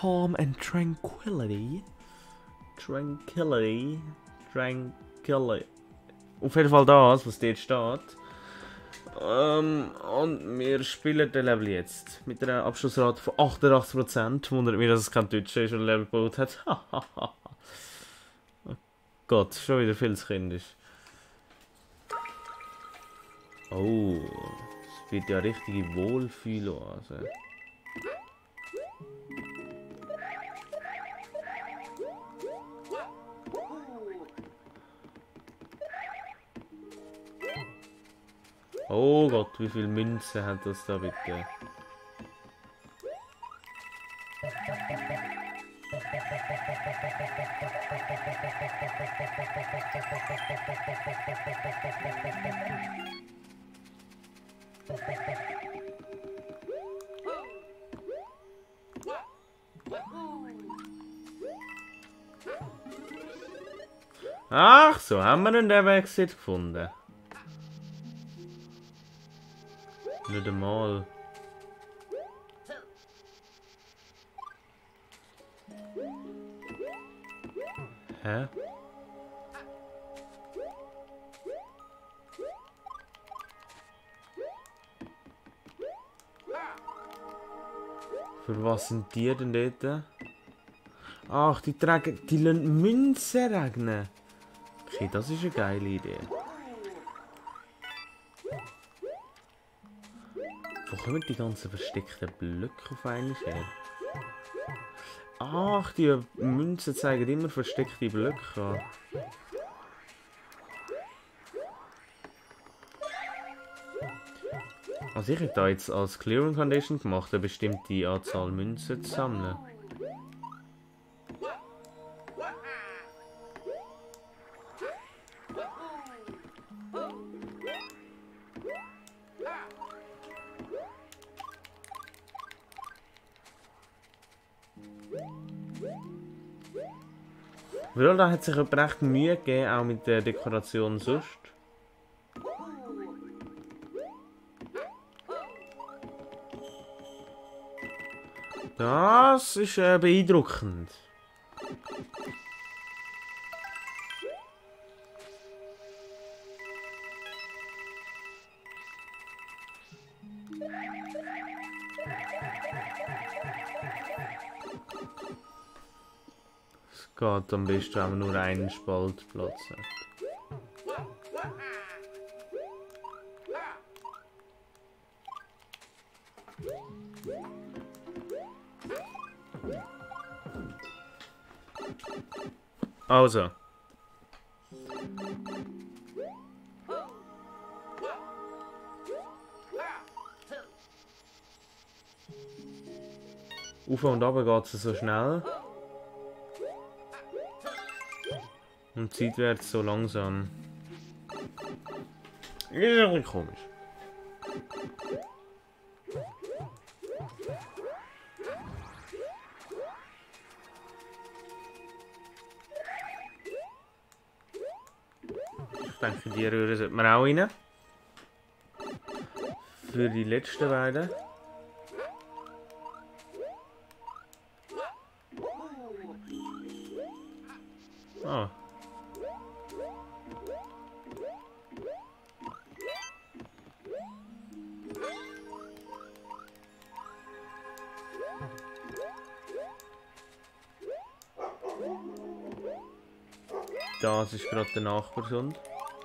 calm and tranquility. Tranquility. Auf jeden Fall das, was dort steht. Und wir spielen den Level jetzt. Mit einer Abschlussrate von 88%. Wundert mich, dass es kein Deutscher ist und ein Level gebaut hat. Oh Gott, schon wieder viel zu kindisch. Oh, es wird ja richtige Wohlfühloase. Oh Gott, wie viel Münze hat das da bitte? Ach, so haben wir den Exit gefunden. Nicht einmal. Hä? Für was sind die denn dort? Ach, die lassen Münzen regnen. Okay, das ist eine geile Idee. Wo kommen die ganzen versteckten Blöcke auf einmal her? Ach, die Münzen zeigen immer versteckte Blöcke an. Also ich hätte da jetzt als Clearing Condition gemacht, eine bestimmte Anzahl Münzen zu sammeln. Weil da hat sich jemand recht Mühe gegeben, auch mit der Dekoration sonst. Das ist beeindruckend. Es geht am besten, wenn man nur einen Spaltplatz hat. Also. Auf und runter geht es so schnell. Und seitwärts so langsam. Ist ein bisschen komisch. Ich denke, die Röhre sollten wir auch rein. Für die letzten beiden. Ah. Das ist gerade der Nachbarsund.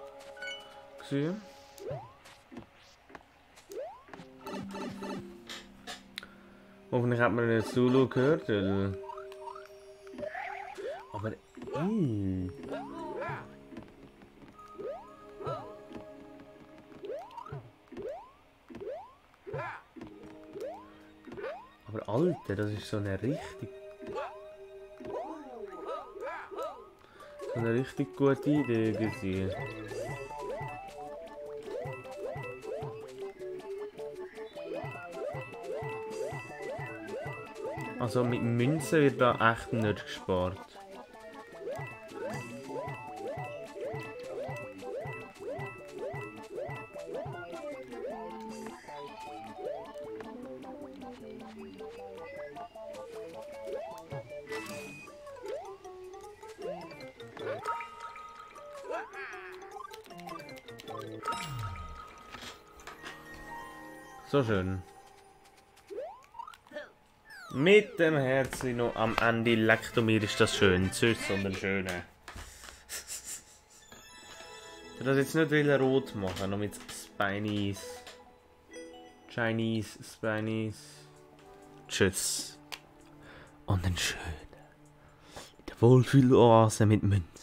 Hoffentlich hat man den Zulu gehört. Weil... Aber... Aber Alter, das ist so eine richtig gute Idee gewesen. Also mit Münzen wird da echt nicht gespart. So schön. Mit dem Herzchen noch am Ende. Leckt mir, ist das schön. Süß, sondern schöne. Ich das jetzt nicht rot machen, noch mit Spinies. Chinese Spinies. Tschüss. Und dann schön. In der Wohlfühloase mit Münzen.